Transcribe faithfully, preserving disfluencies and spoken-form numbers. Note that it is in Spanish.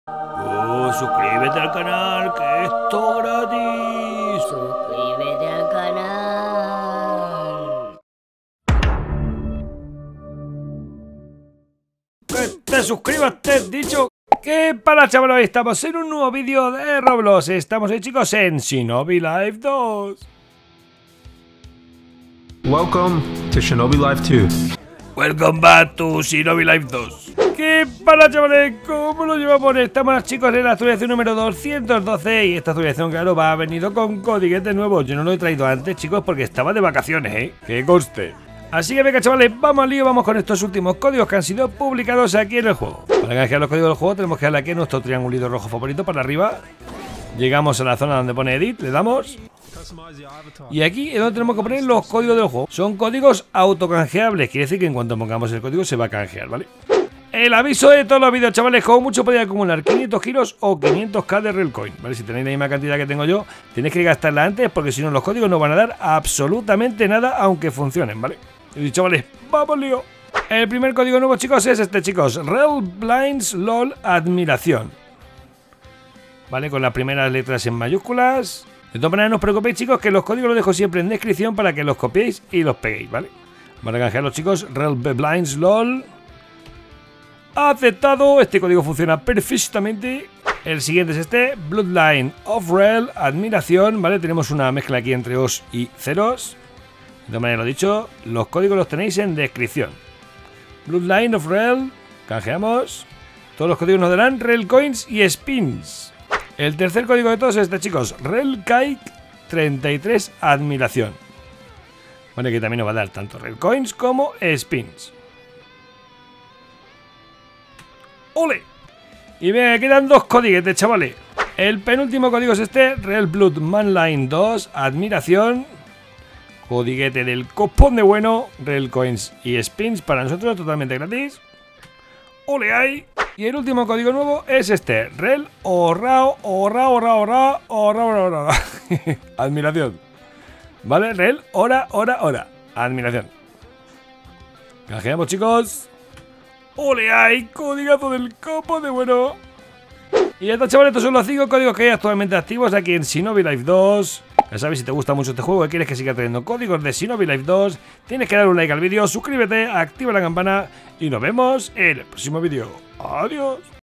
Oh, suscríbete al canal, que es todo gratis. Suscríbete al canal. Que te suscribas, te he dicho. ¿Qué pasa, chavales? Hoy estamos en un nuevo vídeo de Roblox. Estamos hoy, chicos, en Shinobi Live dos. Welcome to Shinobi Live two. Welcome back to Shinobi Live dos. ¿Qué pasa, chavales? ¿Cómo lo llevamos? Estamos, chicos, en la actualización número doscientos doce. Y esta actualización, claro, va venido con codiguetes nuevos. Yo no lo he traído antes, chicos, porque estaba de vacaciones, ¿eh? Que conste. Así que venga, chavales, vamos al lío, vamos con estos últimos códigos que han sido publicados aquí en el juego. Para canjear los códigos del juego tenemos que darle aquí a nuestro triangulito rojo favorito para arriba. Llegamos a la zona donde pone Edit, le damos. Y aquí es donde tenemos que poner los códigos del juego. Son códigos autocanjeables, quiere decir que en cuanto pongamos el código se va a canjear, ¿vale? El aviso de todos los vídeos, chavales, como mucho podéis acumular quinientos giros o quinientos k de Real Coin, ¿vale? Si tenéis la misma cantidad que tengo yo, tenéis que gastarla antes porque si no los códigos no van a dar absolutamente nada aunque funcionen, ¿vale? Y chavales, vamos lío. El primer código nuevo, chicos, es este, chicos. Real Blinds LOL Admiración. ¿Vale? Con las primeras letras en mayúsculas. De todas maneras, no os preocupéis, chicos, que los códigos los dejo siempre en descripción para que los copiéis y los peguéis, ¿vale? Vamos a canjearlos, chicos. Real Blinds LOL. Aceptado. Este código funciona perfectamente. El siguiente es este. Bloodline of Real Admiración, ¿vale? Tenemos una mezcla aquí entre os y ceros. De todas maneras, lo dicho, los códigos los tenéis en descripción. Bloodline of Real. Canjeamos. Todos los códigos nos darán Real Coins y Spins. El tercer código de todos es este, chicos. Real Cake treinta y tres Admiración. Vale, que también nos va a dar tanto Real Coins como Spins. ¡Ole! Y me quedan dos códiguetes, chavales. El penúltimo código es este. Real Blood Manline dos Admiración. Codiguete del copón de bueno. Real Coins y Spins para nosotros, totalmente gratis. ¡Ole ahí! Y el último código nuevo es este. Real Orrao, Orrao, Orrao, Orrao, Orrao, Orrao, Orrao. Admiración. ¿Vale? Real, hora, hora, hora. Admiración. Canjeamos, chicos. ¡Ole ahí! Codigazo del copón de bueno. Y ya está, chavales, estos son los cinco códigos que hay actualmente activos aquí en Shinobi Live dos. Ya sabes, si te gusta mucho este juego y quieres que siga trayendo códigos de Shinobi Live dos, tienes que dar un like al vídeo, suscríbete, activa la campana y nos vemos en el próximo vídeo. Adiós.